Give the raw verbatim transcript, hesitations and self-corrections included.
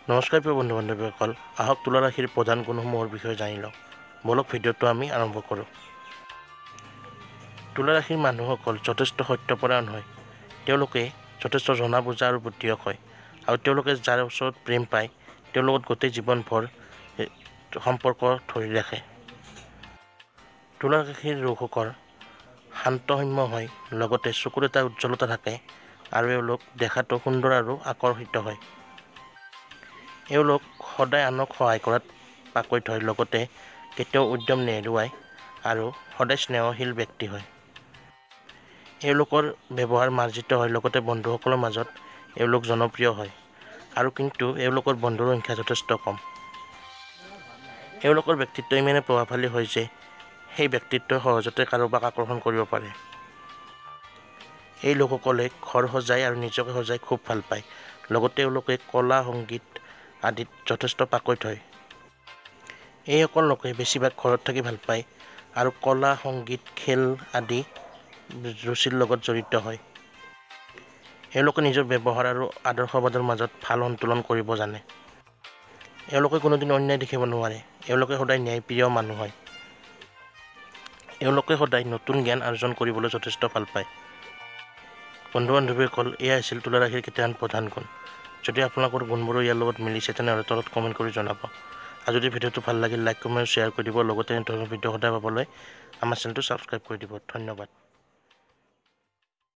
নমস্কাৰ প্ৰিয় বন্ধু বান্ধৱীসকল, আহক তুলা ৰাশিৰ প্ৰধান গুণসমূহৰ বিষয়ে জানি লওঁ। বলক ভিডিঅ'টো আমি আৰম্ভ কৰোঁ। তুলা ৰাশিৰ মানুহসকল যথেষ্ট সত্যপৰায়ণ হয়। তেওঁলোকে যথেষ্ট জনা বুজা আৰু বুদ্ধিয়ক হয় আৰু তেওঁলোকে যাৰ ওচৰত প্ৰেম পায় তেওঁৰ লগত গোটেই জীৱনভৰ সম্পৰ্ক ধৰি ৰাখে। তুলা ৰাশিৰ লোকসকল শান্তসৌম্য হয়, লগতে চকুত এটা উজ্জ্বলতা থাকে আৰু এওঁলোক দেখাতো সুন্দৰ আৰু আকৰ্ষিত হয়। এওঁলোক সদায় আনক সহায় কৰাত পাকৈত হয়, লগতে কেতিয়াও উদ্যম নেহেৰুৱায় আৰু সদায় স্নেহশীল ব্যক্তি হয়। এওঁলোকৰ ব্যৱহাৰ মাৰ্জিত হয়, লগতে বন্ধুসকলৰ মাজত এওঁলোক জনপ্ৰিয় হয় আৰু কিন্তু এওঁলোকৰ বন্ধুৰ সংখ্যা যথেষ্ট কম। এওঁলোকৰ ব্যক্তিত্ব ইমানে প্ৰভাৱশালী হয় যে সেই ব্যক্তিত্বই সহজতে কাৰোবাক আকৰ্ষণ কৰিব পাৰে। এই লোকসকলে ঘৰ সজাই আৰু নিজকে সজাই খুব ভাল পায়, লগতে এওঁলোকে কলা সংগীত আদিত যথেষ্ট পাকৈত হয়। এইসকল লোকে বেছিভাগ ঘৰত থাকি ভাল পায় আৰু কলা সংগীত খেল আদি ৰুচিৰ লগত জড়িত হয়। এওঁলোকে নিজৰ ব্যৱহাৰ আৰু আদৰ্শবাদৰ মাজত ভাল সন্তুলন কৰিব জানে। এওঁলোকে কোনোদিন অন্যায় দেখিব নোৱাৰে। এওঁলোকে সদায় ন্যায়প্ৰিয় মানুহ হয়। এওঁলোকে সদায় নতুন জ্ঞান অৰ্জন কৰিবলৈ যথেষ্ট ভাল পায়। বন্ধু বান্ধৱীসকল, এয়া আছিল তুলা ৰাশিৰ কেইটামান প্ৰধান গুণ। যদি আপোনালোকৰ গুণবোৰো ইয়াৰ লগত মিলিছে তেনেহ'লে তলত কমেণ্ট কৰি জনাব। আৰু যদি ভিডিঅ'টো ভাল লাগিল লাইক কমেণ্ট শ্বেয়াৰ কৰি দিব, লগতে এনে ধৰণৰ ভিডিঅ' সদায় পাবলৈ আমাৰ চেনেলটো ছাবস্ক্ৰাইব কৰি দিব। ধন্যবাদ।